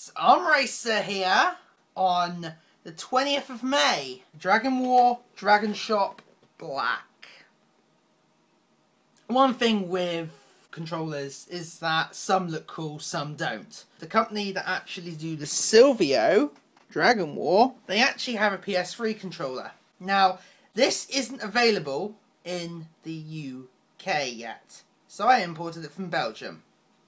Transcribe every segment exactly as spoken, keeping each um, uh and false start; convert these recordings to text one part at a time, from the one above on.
It's omracer here on the twentieth of May. Dragon War, Dragon Shop Black. One thing with controllers is that some look cool, some don't. The company that actually do the Silvio Dragon War, they actually have a P S three controller. Now, this isn't available in the U K yet, so I imported it from Belgium.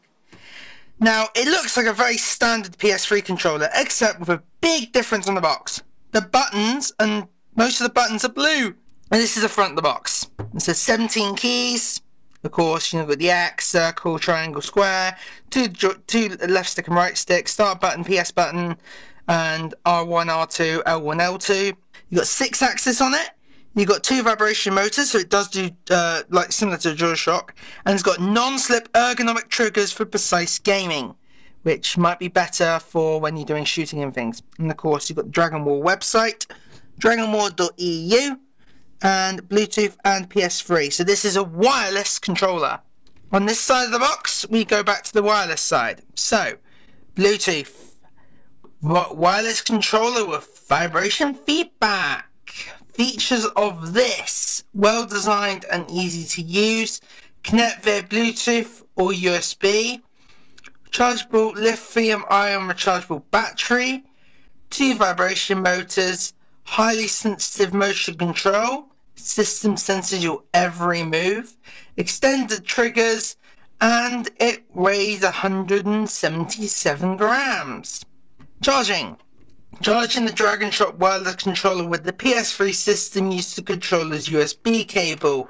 Now, it looks like a very standard P S three controller, except with a big difference on the box. The buttons, and most of the buttons are blue. And this is the front of the box. It says seventeen keys. Of course, you know, got the X, circle, triangle, square, two, two left stick and right stick, start button, P S button, and R one, R two, L one, L two. You got six axis on it. You've got two vibration motors, so it does do, uh, like, similar to a DualShock. And it's got non-slip ergonomic triggers for precise gaming, which might be better for when you're doing shooting and things. And, of course, you've got the Dragon War website, dragon war dot E U, and Bluetooth and P S three. So this is a wireless controller. On this side of the box, we go back to the wireless side. So, Bluetooth. Wireless controller with vibration feedback. Features of this: well designed and easy to use, connect via Bluetooth or U S B, chargeable lithium ion rechargeable battery, two vibration motors, highly sensitive motion control, system senses your every move, extended triggers, and it weighs one hundred seventy-seven grams. Charging. Charging the Dragon Shop wireless controller with the P S three system used the controller's U S B cable,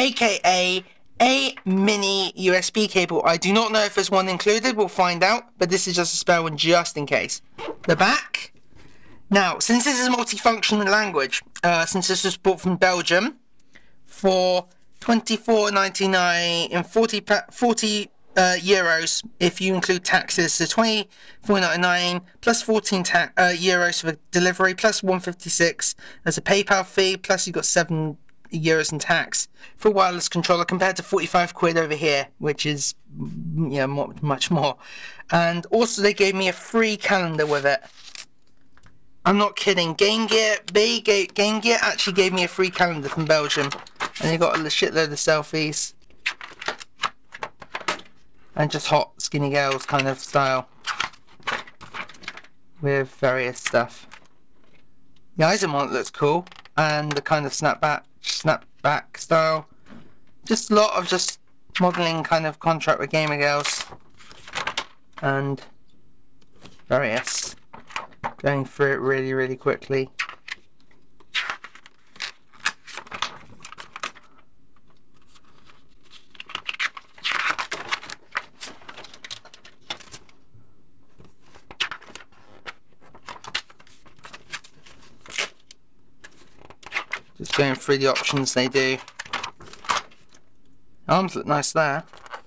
aka a mini U S B cable. I do not know if there's one included, we'll find out, but this is just a spare one just in case. The back. Now, since this is a multifunction language, uh, since this was bought from Belgium for twenty-four ninety-nine and forty, forty Uh, euros if you include taxes, so twenty-four ninety-nine plus fourteen ta uh, euros for delivery, plus one fifty-six as a PayPal fee, plus you got seven euros in tax for a wireless controller, compared to forty-five quid over here, which is, yeah, more, much more. And also they gave me a free calendar with it. I'm not kidding. Game Gear, B Game Gear actually gave me a free calendar from Belgium, and you got a shitload of selfies. And just hot skinny girls kind of style with various stuff. The Eisenmont looks cool, and the kind of snapback snapback style. Just a lot of just modelling kind of contract with gamer girls and various. Going through it really really quickly. Just going through the options they do. Arms look nice there.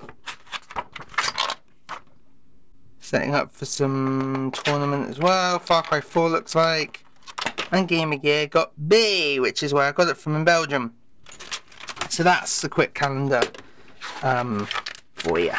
Setting up for some tournament as well. Far Cry four looks like. And Gamer Gear got B, which is where I got it from in Belgium. So that's the quick calendar um, for you.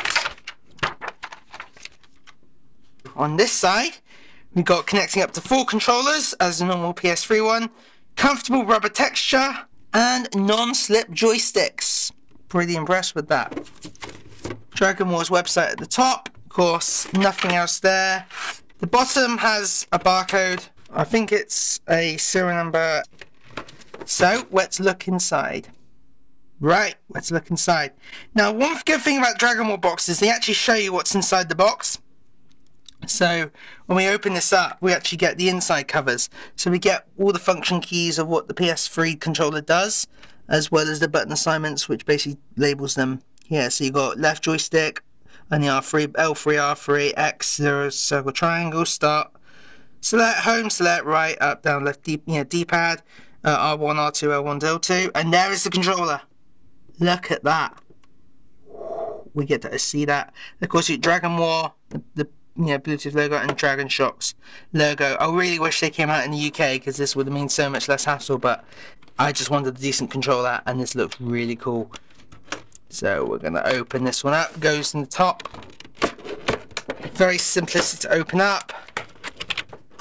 On this side, we've got connecting up to four controllers as a normal P S three one. Comfortable rubber texture and non-slip joysticks. Pretty impressed with that. Dragon War's website at the top. Of course, nothing else there. The bottom has a barcode. I think it's a serial number. So, let's look inside. Right, let's look inside. Now, one good thing about Dragon War boxes, they actually show you what's inside the box. So when we open this up, we actually get the inside covers. So we get all the function keys of what the P S three controller does, as well as the button assignments, which basically labels them here. So you got left joystick and the R three, L three, R three, X, zero, circle, triangle, start, select, home, select, right, up, down, left, D, you know, D-pad, uh, R one, R two, L one, L two, and there is the controller. Look at that. We get to see that. Of course, you Dragon War, the, the you know, Bluetooth logo, and Dragon Shock's logo. I really wish they came out in the U K, because this would have mean so much less hassle, but I just wanted a decent controller, and this looks really cool. So we're going to open this one up. Goes in the top. Very simplistic to open up.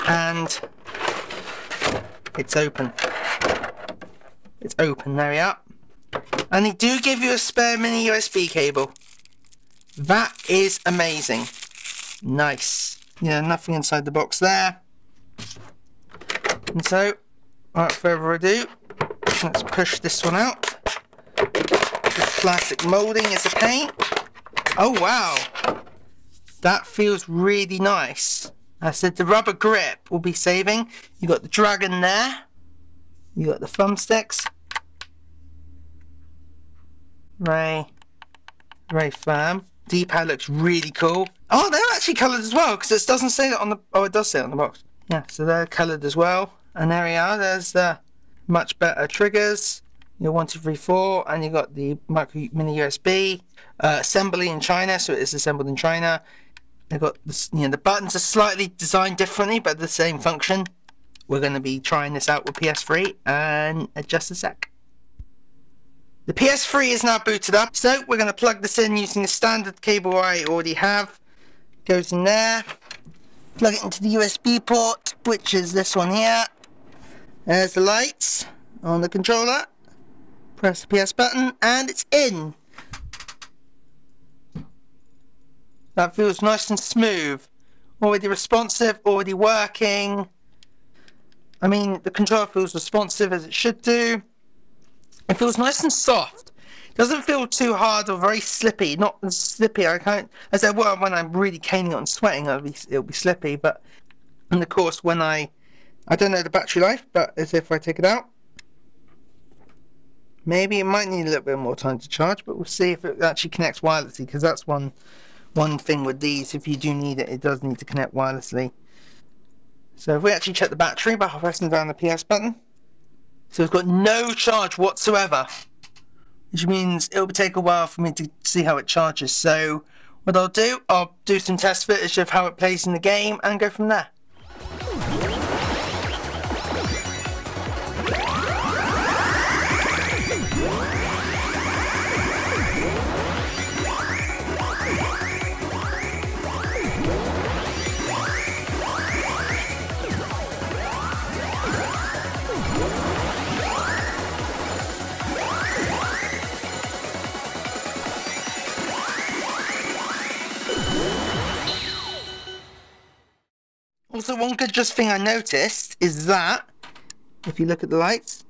and it's open. It's open, there we are. And they do give you a spare mini U S B cable. That is amazing. Nice. Yeah, nothing inside the box there. And so, without further ado, let's push this one out. The plastic moulding is a pain. Oh wow, that feels really nice. I said the rubber grip will be saving. You got the dragon there. You got the thumbsticks. Very, very firm. D-pad looks really cool. Oh, they're actually coloured as well, because it doesn't say that on the... Oh, it does say it on the box. Yeah, so they're coloured as well. And there we are. There's the much better triggers. Your one, two, three, four, and you got the micro mini U S B. Uh, assembly in China, so it is assembled in China. They've got the, you know, the buttons are slightly designed differently, but the same function. We're going to be trying this out with P S three, and uh, just a sec. The P S three is now booted up, so we're going to plug this in using the standard cable I already have. Goes in there. Plug it into the U S B port, which is this one here. There's the lights on the controller. Press the P S button, and it's in. That feels nice and smooth. Already responsive, already working. I mean, the controller feels responsive as it should do. It feels nice and soft. It doesn't feel too hard or very slippy. Not as slippy. I can't. As I well, when I'm really caning it and sweating, it'll be it'll be slippy. But and of course, when I I don't know the battery life, but as if I take it out, maybe it might need a little bit more time to charge. But we'll see if it actually connects wirelessly, because that's one one thing with these. If you do need it, it does need to connect wirelessly. So if we actually check the battery by pressing down the P S button, so it's got no charge whatsoever, which means it will take a while for me to see how it charges. So what I'll do, I'll do some test footage of how it plays in the game and go from there. Also, one good just thing I noticed is that, if you look at the lights,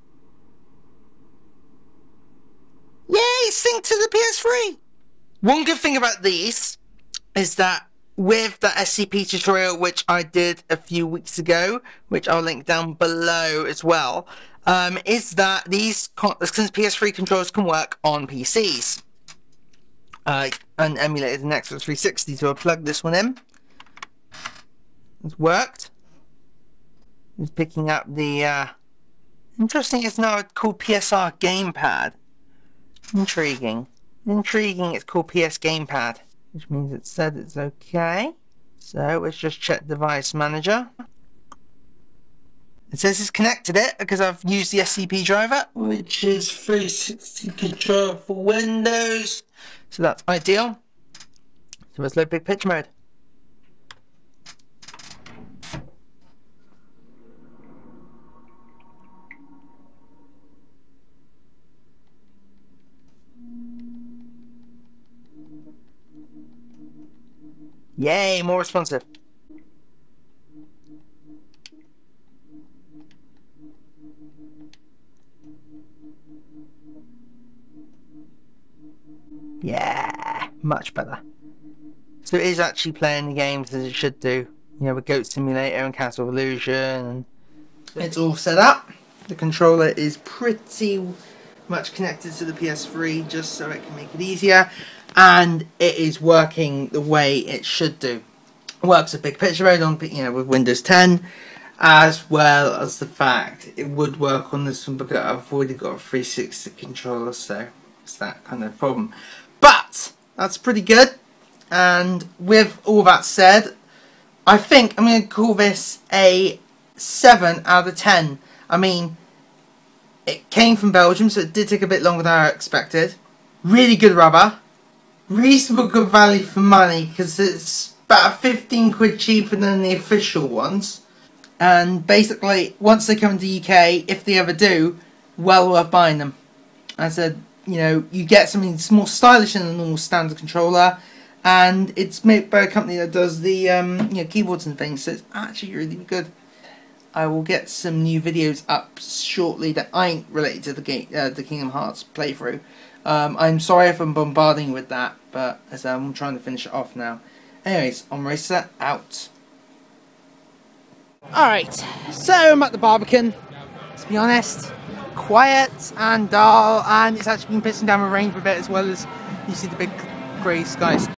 yay, sync to the P S three! One good thing about these is that with the S C P tutorial, which I did a few weeks ago, which I'll link down below as well, um, is that these P S three controllers can work on P Cs. Uh, and emulated an Xbox three sixty, so I'll plug this one in. It's worked. It's picking up the uh, interesting, it's now called P S R Gamepad. Intriguing. Intriguing, it's called P S Gamepad, which means it said it's okay. So let's just check device manager. It says it's connected it because I've used the S C P driver, which is three sixty control for Windows. So that's ideal. So let's load big picture mode. Yay, more responsive. Yeah, much better. So it is actually playing the games as it should do. You know, with Goat Simulator and Castle of Illusion. It's all set up. The controller is pretty much connected to the P S three just so it can make it easier. And it is working the way it should do. It works a big picture mode on, you know, with Windows ten, as well as the fact it would work on this one because I've already got a three sixty controller, so it's that kind of problem. But that's pretty good. And with all that said, I think I'm going to call this a seven out of ten. I mean, it came from Belgium, so it did take a bit longer than I expected. Really good rubber. Reasonable good value for money because it's about fifteen quid cheaper than the official ones. And basically, once they come to the U K, if they ever do, well worth buying them. I said, you know, you get something that's more stylish than a normal standard controller, and it's made by a company that does the um, you know, keyboards and things, so it's actually really good. I will get some new videos up shortly that ain't related to the game, uh, the Kingdom Hearts playthrough. Um, I'm sorry if I'm bombarding you with that, but as I'm trying to finish it off now. Anyways, omracer out. Alright, so I'm at the Barbican. To be honest, quiet and dull, and it's actually been pissing down with rain for a bit, as well as you see the big grey skies.